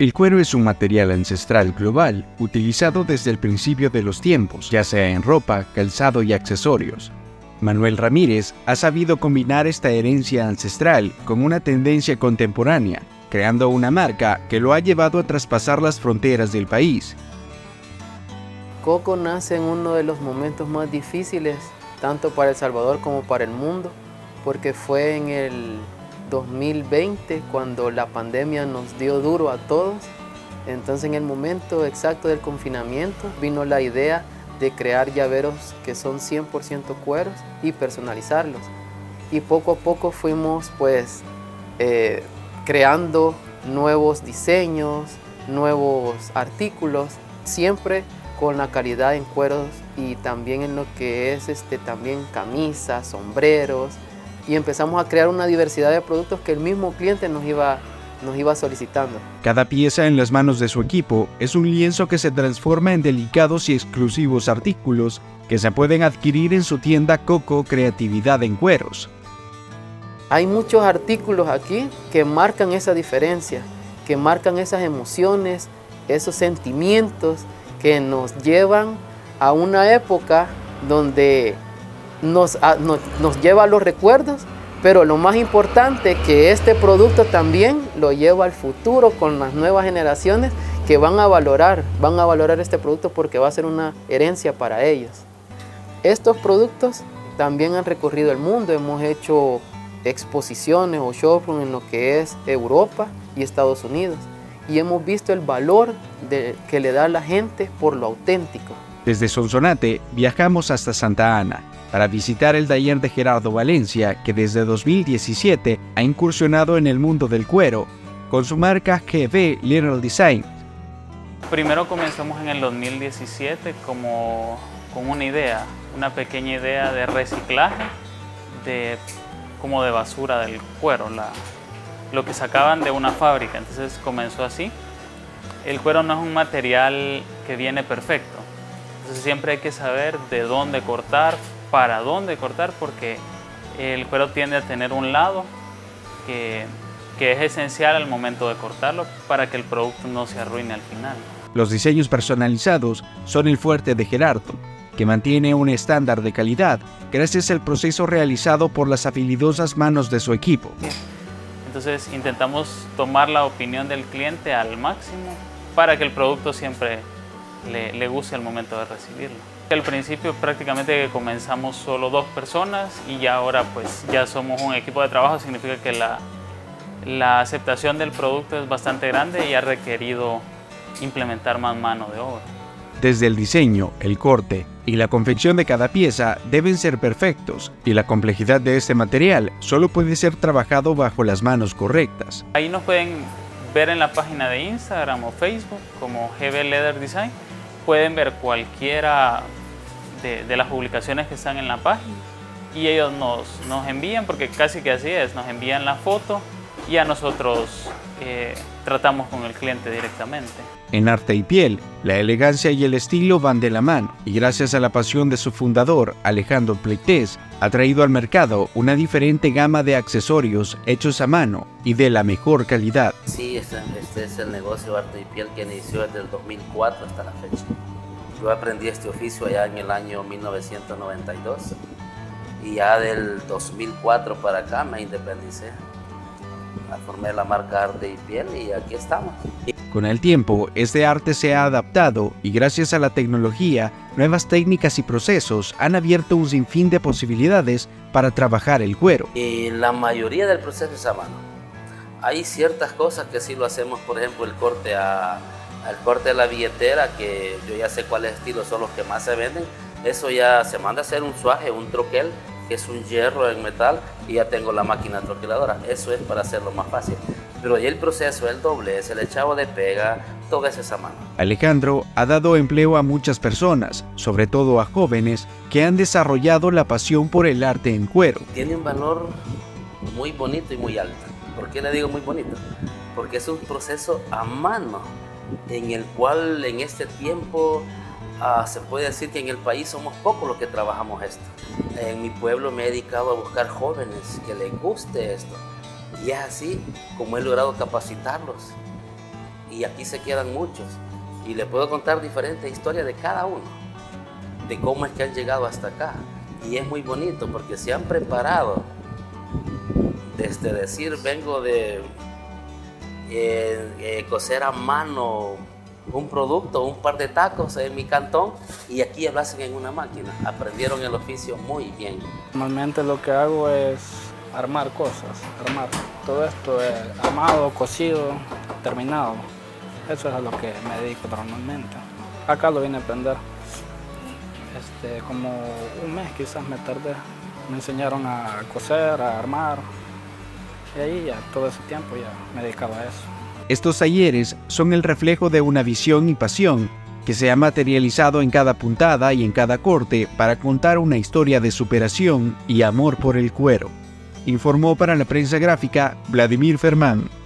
El cuero es un material ancestral global utilizado desde el principio de los tiempos, ya sea en ropa, calzado y accesorios. Manuel Ramírez ha sabido combinar esta herencia ancestral con una tendencia contemporánea, creando una marca que lo ha llevado a traspasar las fronteras del país. Coco nace en uno de los momentos más difíciles, tanto para El Salvador como para el mundo, porque fue en el 2020 cuando la pandemia nos dio duro a todos. Entonces, en el momento exacto del confinamiento vino la idea de crear llaveros que son 100% cueros y personalizarlos. Y poco a poco fuimos creando nuevos diseños, nuevos artículos, siempre con la calidad en cueros y también en lo que es también camisas, sombreros, y empezamos a crear una diversidad de productos que el mismo cliente nos iba solicitando. Cada pieza en las manos de su equipo es un lienzo que se transforma en delicados y exclusivos artículos que se pueden adquirir en su tienda Coco Creatividad en Cueros. Hay muchos artículos aquí que marcan esa diferencia, que marcan esas emociones, esos sentimientos que nos llevan a una época donde nos lleva a los recuerdos, pero lo más importante que este producto también lo lleva al futuro con las nuevas generaciones que van a valorar este producto porque va a ser una herencia para ellos. Estos productos también han recorrido el mundo, hemos hecho exposiciones o showroom en lo que es Europa y Estados Unidos y hemos visto el valor que le da a la gente por lo auténtico. Desde Sonsonate viajamos hasta Santa Ana para visitar el taller de Gerardo Valencia, que desde 2017 ha incursionado en el mundo del cuero con su marca GB Little Design. Primero comenzamos en el 2017 con una pequeña idea de reciclaje como de basura del cuero, lo que sacaban de una fábrica, entonces comenzó así. El cuero no es un material que viene perfecto, entonces siempre hay que saber de dónde cortar, para dónde cortar, porque el cuero tiende a tener un lado que es esencial al momento de cortarlo para que el producto no se arruine al final. Los diseños personalizados son el fuerte de Gerardo, que mantiene un estándar de calidad gracias al proceso realizado por las habilidosas manos de su equipo. Entonces intentamos tomar la opinión del cliente al máximo para que el producto siempre le guste al momento de recibirlo. Al principio prácticamente comenzamos solo 2 personas y ya ahora pues ya somos un equipo de trabajo, significa que la aceptación del producto es bastante grande y ha requerido implementar más mano de obra. Desde el diseño, el corte y la confección de cada pieza deben ser perfectos y la complejidad de este material solo puede ser trabajado bajo las manos correctas. Ahí nos pueden ver en la página de Instagram o Facebook como GB Leather Design. Pueden ver cualquiera de las publicaciones que están en la página y ellos nos envían, porque casi que así es, nos envían la foto y a nosotros tratamos con el cliente directamente. En Arte y Piel, la elegancia y el estilo van de la mano y gracias a la pasión de su fundador, Alejandro Pleites, ha traído al mercado una diferente gama de accesorios hechos a mano y de la mejor calidad. Sí, este es el negocio de Arte y Piel que inició desde el 2004 hasta la fecha. Yo aprendí este oficio allá en el año 1992 y ya del 2004 para acá me independicé. Formé la marca Arte y Piel y aquí estamos. Con el tiempo, este arte se ha adaptado y gracias a la tecnología, nuevas técnicas y procesos han abierto un sinfín de posibilidades para trabajar el cuero. Y la mayoría del proceso es a mano. Hay ciertas cosas que sí lo hacemos, por ejemplo el corte de la billetera, que yo ya sé cuáles estilos son los que más se venden. Eso ya se manda a hacer un suaje, un troquel, que es un hierro en metal, y ya tengo la máquina troqueladora. Eso es para hacerlo más fácil. Pero ya el proceso, el doblez, el echado de pega, todo eso es a mano. Alejandro ha dado empleo a muchas personas, sobre todo a jóvenes, que han desarrollado la pasión por el arte en cuero. Tiene un valor muy bonito y muy alto. ¿Por qué le digo muy bonito? Porque es un proceso a mano, en el cual en este tiempo se puede decir que en el país somos pocos los que trabajamos esto. En mi pueblo me he dedicado a buscar jóvenes que les guste esto. Y es así como he logrado capacitarlos. y aquí se quedan muchos. Y le puedo contar diferentes historias de cada uno, de cómo es que han llegado hasta acá. Y es muy bonito porque se han preparado desde decir, vengo de coser a mano un producto, un par de tacos en mi cantón, y aquí lo hacen en una máquina. Aprendieron el oficio muy bien. Normalmente lo que hago es armar cosas, armar. Todo esto es armado, cosido, terminado. Eso es a lo que me dedico normalmente. Acá lo vine a aprender. Como un mes quizás me tardé. Me enseñaron a coser, a armar. Y ahí ya todo ese tiempo ya me dedicaba a eso. Estos talleres son el reflejo de una visión y pasión que se ha materializado en cada puntada y en cada corte para contar una historia de superación y amor por el cuero. Informó para la prensa gráfica Vladimir Fermán.